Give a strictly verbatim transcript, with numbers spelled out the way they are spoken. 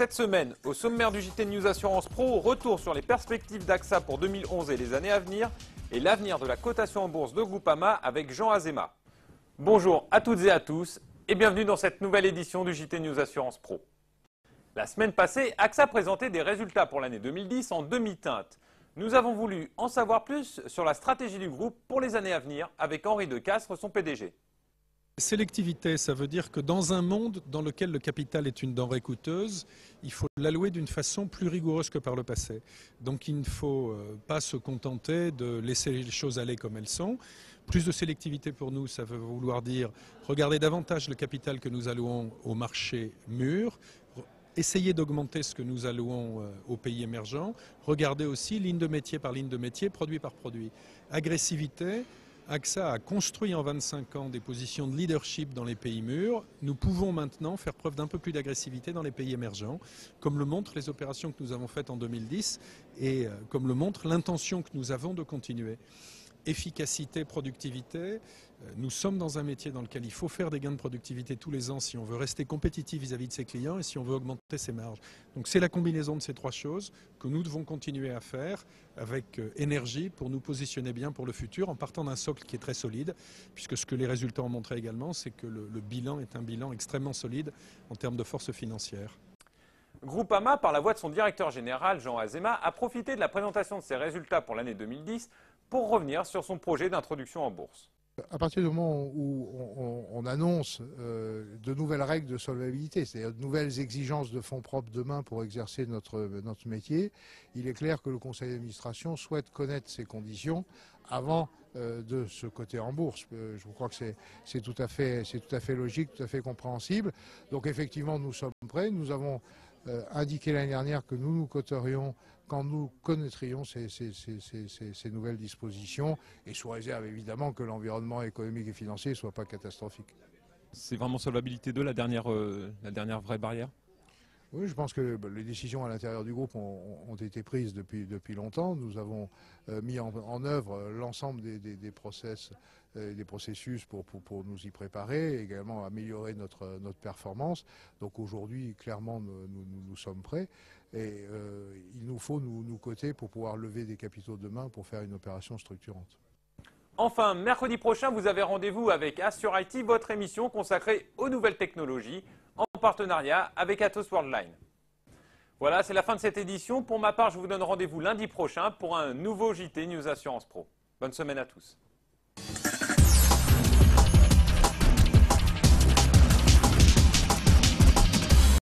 Cette semaine, au sommaire du J T News Assurance Pro, retour sur les perspectives d'A X A pour deux mille onze et les années à venir et l'avenir de la cotation en bourse de Groupama avec Jean Azéma. Bonjour à toutes et à tous et bienvenue dans cette nouvelle édition du J T News Assurance Pro. La semaine passée, A X A présentait des résultats pour l'année deux mille dix en demi-teinte. Nous avons voulu en savoir plus sur la stratégie du groupe pour les années à venir avec Henri Decastre, son P D G. Sélectivité, ça veut dire que dans un monde dans lequel le capital est une denrée coûteuse, il faut l'allouer d'une façon plus rigoureuse que par le passé. Donc il ne faut pas se contenter de laisser les choses aller comme elles sont. Plus de sélectivité pour nous, ça veut vouloir dire regarder davantage le capital que nous allouons au marché mûr, essayer d'augmenter ce que nous allouons aux pays émergents, regarder aussi ligne de métier par ligne de métier, produit par produit. Agressivité. A X A a construit en vingt-cinq ans des positions de leadership dans les pays mûrs. Nous pouvons maintenant faire preuve d'un peu plus d'agressivité dans les pays émergents, comme le montrent les opérations que nous avons faites en deux mille dix et comme le montre l'intention que nous avons de continuer. Efficacité, productivité, nous sommes dans un métier dans lequel il faut faire des gains de productivité tous les ans si on veut rester compétitif vis-à-vis de ses clients et si on veut augmenter ses marges. Donc c'est la combinaison de ces trois choses que nous devons continuer à faire avec énergie pour nous positionner bien pour le futur en partant d'un socle qui est très solide, puisque ce que les résultats ont montré également, c'est que le, le bilan est un bilan extrêmement solide en termes de force financière. Groupama, par la voix de son directeur général, Jean Azéma, a profité de la présentation de ses résultats pour l'année deux mille dix pour revenir sur son projet d'introduction en bourse. À partir du moment où on, on, on annonce euh, de nouvelles règles de solvabilité, c'est-à-dire de nouvelles exigences de fonds propres demain pour exercer notre, notre métier, il est clair que le conseil d'administration souhaite connaître ces conditions avant euh, de se coter en bourse. Euh, je crois que c'est tout à fait, c'est tout à fait logique, tout à fait compréhensible. Donc effectivement, nous sommes prêts. Nous avons euh, indiqué l'année dernière que nous nous coterions quand nous connaîtrions ces, ces, ces, ces, ces nouvelles dispositions, et sous réserve évidemment que l'environnement économique et financier ne soit pas catastrophique. C'est vraiment solvabilité deux la dernière, euh, la dernière vraie barrière? Oui, je pense que les décisions à l'intérieur du groupe ont, ont été prises depuis, depuis longtemps. Nous avons euh, mis en, en œuvre l'ensemble des, des, des, process, euh, des processus pour, pour, pour nous y préparer, et également améliorer notre, notre performance. Donc aujourd'hui, clairement, nous, nous, nous sommes prêts. Et euh, il nous faut nous, nous coter pour pouvoir lever des capitaux demain pour faire une opération structurante. Enfin, mercredi prochain, vous avez rendez-vous avec Assure I T, votre émission consacrée aux nouvelles technologies, en partenariat avec Atos Worldline. Voilà, c'est la fin de cette édition. Pour ma part, je vous donne rendez-vous lundi prochain pour un nouveau J T News Assurance Pro. Bonne semaine à tous.